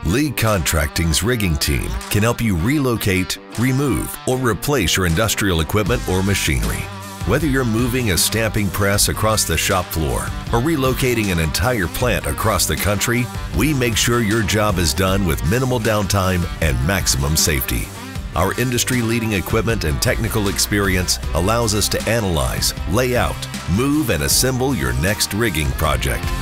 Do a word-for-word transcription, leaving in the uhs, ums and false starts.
Lee Contracting's rigging team can help you relocate, remove, or replace your industrial equipment or machinery. Whether you're moving a stamping press across the shop floor or relocating an entire plant across the country, we make sure your job is done with minimal downtime and maximum safety. Our industry-leading equipment and technical experience allows us to analyze, lay out, move, and assemble your next rigging project.